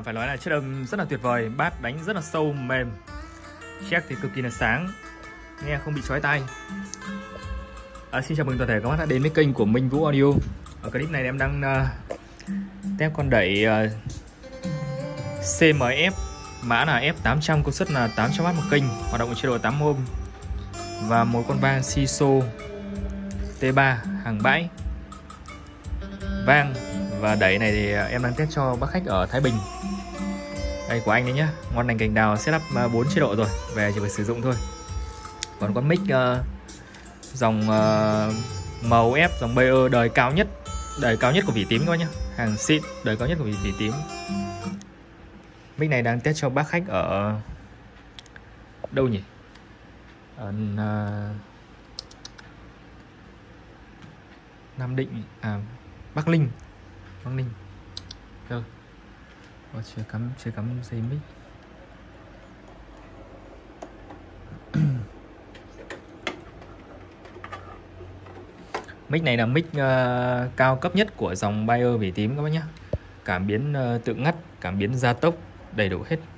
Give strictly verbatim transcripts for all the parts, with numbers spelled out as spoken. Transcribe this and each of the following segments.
phải nói là chất âm rất là tuyệt vời, bass đánh rất là sâu mềm, check thì cực kỳ là sáng, nghe không bị chói tai. À, xin chào mừng toàn thể các bác đã đến với kênh của Minh Vũ Audio. Ở clip này em đang uh, test con đẩy uh, xê em ép, mã là F tám trăm, công suất là tám trăm oát một kênh, hoạt động ở chế độ tám ohm, và một con vang Siso T ba hàng bãi vang. Và đẩy này thì em đang test cho bác khách ở Thái Bình, đây của anh đấy nhá, ngon lành cành đào, setup bốn chế độ rồi, về chỉ phải sử dụng thôi. Còn con mic uh, dòng uh, em o ép, dòng Bayer đời cao nhất, đời cao nhất của Vĩ Tím các bác nhá, hàng xịn, đời cao nhất của Vĩ Tím. Mic này đang test cho bác khách ở đâu nhỉ? Ở uh, Nam Định, à Bắc Ninh, Bắc Ninh. Đâu? Có chưa cắm, chưa cắm dây mic. Mic này là mic uh, cao cấp nhất của dòng Bayer Vĩ Tím các bác nhé. Cảm biến uh, tự ngắt, cảm biến gia tốc, đầy đủ hết.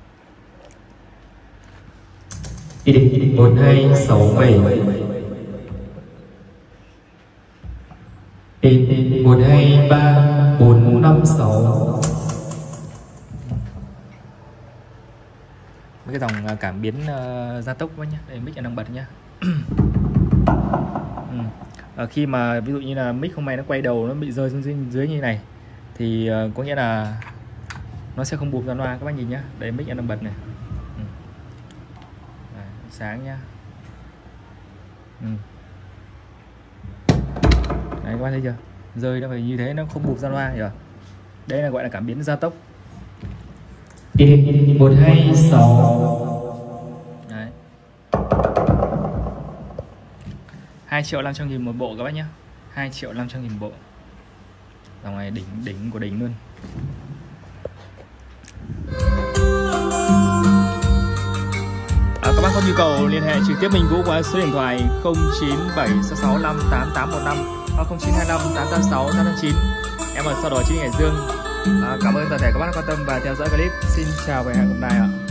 một hai sáu bảy một hai ba bốn năm sáu. Mấy cái dòng uh, cảm biến uh, gia tốc các bác nhé. Đây mic đang bật nhá. ừ. À, khi mà ví dụ như là mic không may nó quay đầu, nó bị rơi xuống dưới, dưới như này thì uh, có nghĩa là nó sẽ không bụp ra loa các bác nhìn nhá. Đây mic em đang bật này. ừ. Đấy, sáng nhá. ừ. Đấy các bác thấy chưa, rơi nó phải như thế, nó không bụp ra loa rồi. Đây là gọi là cảm biến gia tốc. một hai sáu. Đấy, hai triệu năm trăm nghìn một bộ các bác nhé, hai triệu năm trăm nghìn bộ. Dòng này đỉnh đỉnh của đỉnh luôn. À, các bác có nhu cầu liên hệ trực tiếp Minh Vũ qua số điện thoại không chín bảy sáu sáu năm tám tám một năm hoặc không chín hai năm tám tám sáu tám tám chín. Em ở sau đó trên Hải Dương. À, cảm ơn toàn thể các bác đã quan tâm và theo dõi clip. Xin chào và hẹn gặp lại ạ.